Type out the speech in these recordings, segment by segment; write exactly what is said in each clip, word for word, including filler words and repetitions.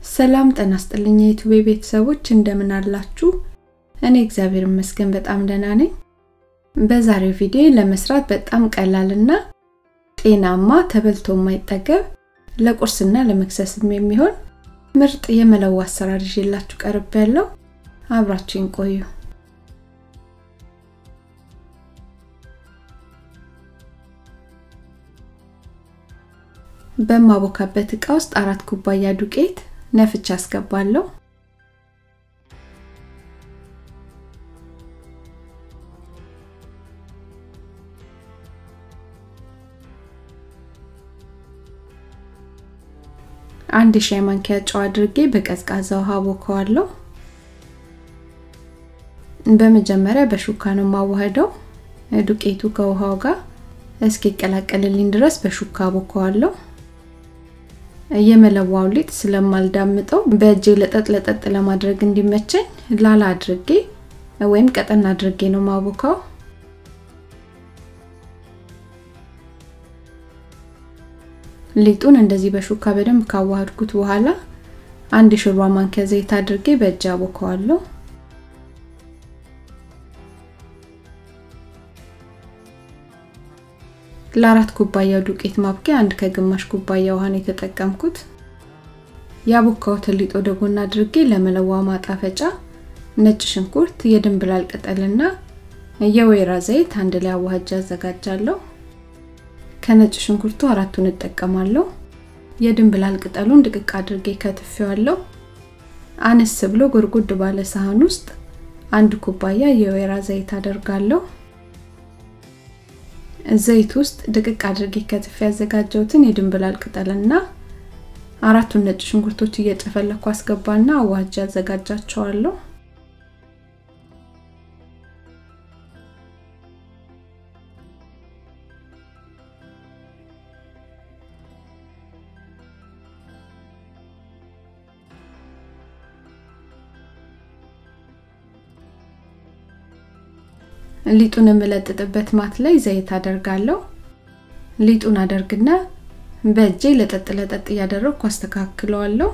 ሰላም ጤና ይስጥልኝ የዩቲዩብ ቤተሰቦች እንደምን አላችሁ እኔ እግዚአብሔር ይመስገን በጣም ደህና ነኝ በዛሬው ቪዲዮ ለመስራት በጣም ቀላልና ጤናማ ተበልቶ የማይጠገብ ለቁርስና ለመክሰስም የሚሆን ምርጥ የመለዋ አሰራር ይዤላችሁ ቀርቤያለሁ አብራችሁን ቆዩ በማቦካበት ዕቃ ውስጥ አራት ኩባያ ዱቄት ነፍቻ አስገባለሁ አንድ ሻይ ማንኪያ ጨው አድርጌ በቀዝቃዛ ውሃ አቦካዋለሁ በመጀመሪያ በሹካ ነው ማዋሃደው ዱቄቱ ከውሃው ጋር እስኪቀላቀልልኝ ድረስ በሹካ አቦካዋለሁ የመለዋው ሊጥ ስለማልዳምጠው በእጄ ለጠጥ ለጠጥ ለማድረግ እንዲመቸኝ ላላ አድርጌ ወይም ቀጠን አድርጌ ነው ማቦካው ሊጡን እንደዚህ በሹካ በደንብ ካዋሃድኩት በኋላ አንድ ሾርባ ማንኪያ ዘይት አድርጌ በእጄ አቦካዋለሁ ለአራት ኩባያ ዱቄት ማብቂያ አንድ ከግማሽ ኩባያ ውሃን የተጠቀምኩት ያቦካውት ሊጥ ወደ ጎን አድርጌ ለመለዋ ማጣፈጫ ነጭ ሽንኩርት የድንብላል ቅጠልና የወይራ ዘይት አንድ ላይ አዋህጄ አዘጋጃለሁ ከነጭ ሽንኩርቱ አራቱን እጠቀማለሁ የድንብላል ቅጠሉን ድቅቅ አድርጌ ከትፌዋለሁ አነስ ብሎ ጎርጎድ ባለ ሳህን ውስጥ አንድ ኩባያ የወይራ ዘይት አደርጋለሁ ዘይት ውስጥ ድቅቅ አድርጌ ከትፌ ያዘጋጀሁትን የድንብላል ቅጠልና አራቱን ነጭ ሽንኩርቶች እየጨፈለኩ አስገባና አዋህጄ አዘጋጃቸዋለሁ ሊጡን መለጥጥበት ማት ላይ ዘይት አደርጋለሁ ሊጡን አደርግና በእጄ ለጠጥ ለጠጥ ያደረኩ አስተካክለዋለሁ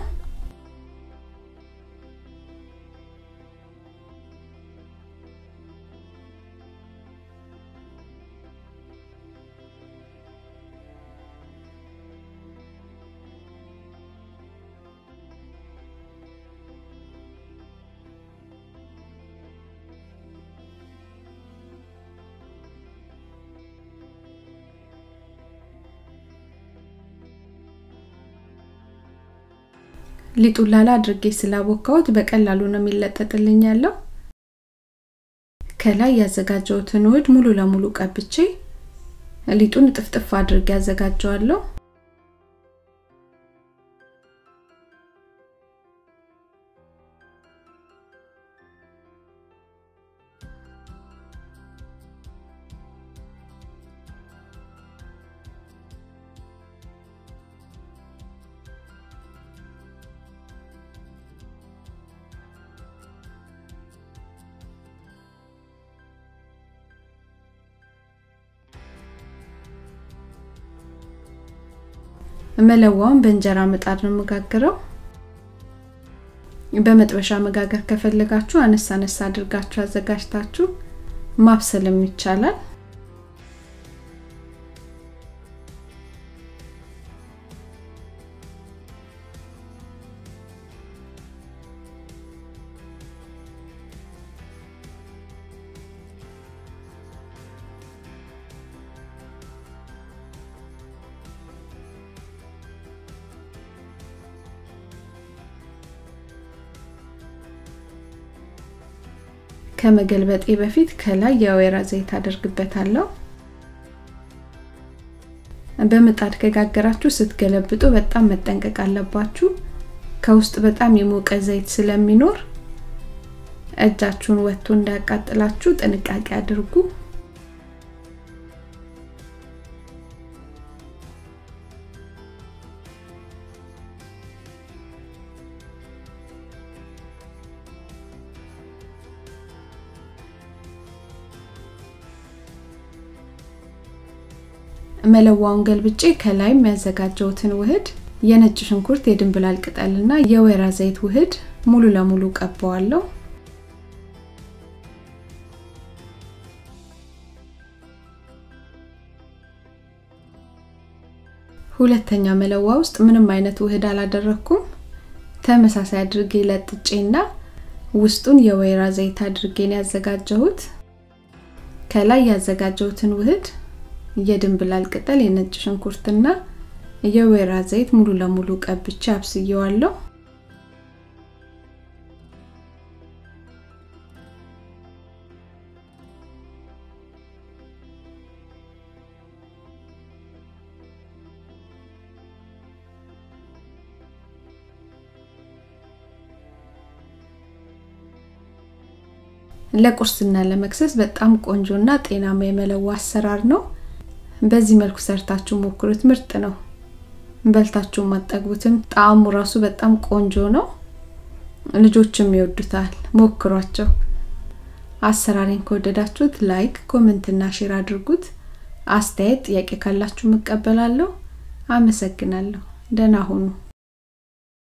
ሊጡን ላላ አድርጌ ስላቦካውት በቀላሉ ነው የሚለጠጥልኝ ያለው ከላይ ያዘጋጀሁትን ውህድ ሙሉ ለሙሉ ቀብቼ ሊጡን ጥፍጥፍ አድርጌ ያዘጋጀዋለሁ መለዋውን በእንጀራ ምጣድ ነው መጋገረው በመጥበሻ መጋገር ከፈለጋችሁ አነሳ አነሳ አድርጋችሁ አዘጋጅታችሁ ማብሰልም ይቻላል ከመገልበጤ በፊት ከላይ የወይራ ዘይት አደርግበታለሁ በመጣድ ከጋገራችሁ ስትገለብጡ በጣም መጠንቀቅ አለባችሁ ከውስጥ በጣም የሞቀ ዘይት ስለሚኖር እጃችሁን ወጥቶ እንዳያቃጥላችሁ ጥንቃቄ አድርጉ መለዋውን ገልብጬ ከላይ የሚያዘጋጀውትን ውህድ የነጭ ሽንኩርት የድንብላል ቅጠልና የወይራ ዘይት ውህድ ሙሉ ለሙሉ ቀባዋለሁ። ሁለተኛ መለዋ ውስጥ ምንም አይነት ውህድ አላደረኩም። ተመሳሳይ አድርጌ ለጥጬና ውስጡን የወይራ ዘይት አድርጌ ነው ያዘጋጀሁት። ከላይ ያዘጋጀሁትን ውህድ የድንብላል ቅጠል የነጭ ሽንኩርትና የወይራ ዘይት ሙሉ ለሙሉ ቀብቼ አብስየዋለሁ። ለቁርስና ለመክሰስ በጣም ቆንጆና ጤናማ የመለዋ አሰራር ነው። በዚህ መልኩ ሰርታችሁ ሞክሩት፣ ምርጥ ነው። በልታችሁ ማጠግቡትም ጣዕሙ ራሱ በጣም ቆንጆ ነው። ልጆችም ይወዱታል፣ ሞክሯቸው። አሰራሬን ከወደዳችሁት ላይክ፣ ኮሜንት እና ሼር አድርጉት። አስተያየት ጥያቄ ካላችሁ መቀበላለሁ። አመሰግናለሁ። ደህና ሁኑ።